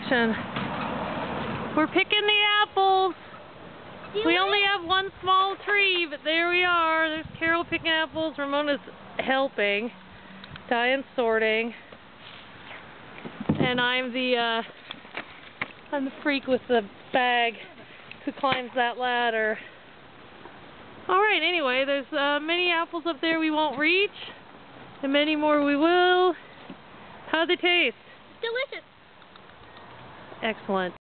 section. We're picking the apples. We only have one small tree, but there we are. There's Carol picking apples. Ramona's helping. Diane's sorting. And I'm the freak with the bag who climbs that ladder. Alright, anyway, there's many apples up there we won't reach, and many more we will. How do they taste? Delicious. Excellent.